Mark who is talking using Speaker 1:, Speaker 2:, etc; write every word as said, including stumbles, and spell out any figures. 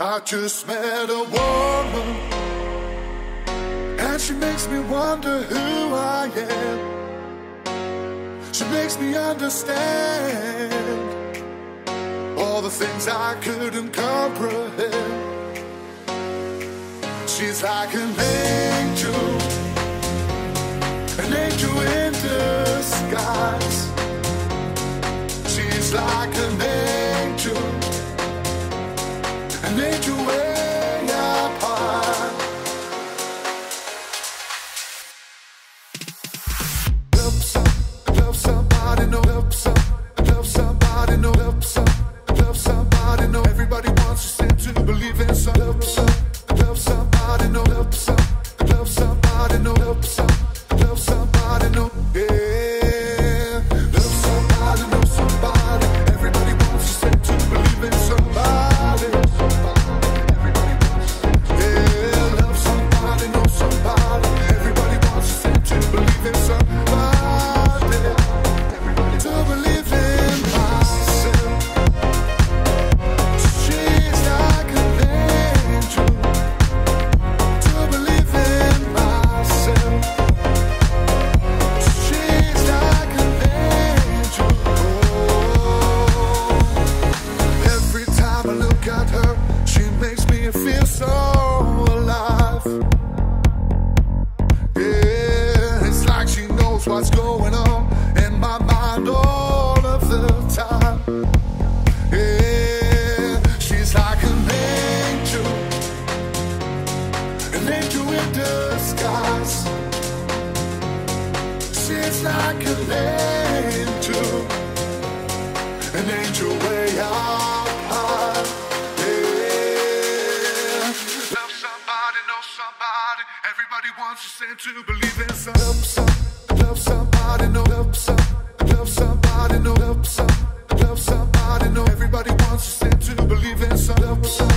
Speaker 1: I just met a woman, and she makes me wonder who I am. She makes me understand all the things I couldn't comprehend. She's like an angel, an angel in disguise. She's like an angel, an angel way up high. Love some, love somebody, no love some, love somebody, no love some, love somebody, no. Everybody wants to seem to believe in some. Love some, love somebody, no love some, love somebody, no love some, love somebody, no. Yeah, love somebody, know somebody. Everybody wants to seem to believe in somebody. Yeah, love somebody, know somebody. Everybody wants to seem to believe in somebody. To believe in myself. She's like an angel. To believe in myself. She's like an angel. Oh. Every time I look at her, she makes me feel so alive. Yeah, it's like she knows what's going on in my mind all of the time. Yeah, she's like an angel, an angel in disguise. She's like an angel, an angel way up high. Yeah, love somebody, know somebody. Everybody wants to seem to believe in some. Love some, love somebody, no love some, love somebody, no love some, love somebody, no. Everybody wants to seem to believe in some. Love some.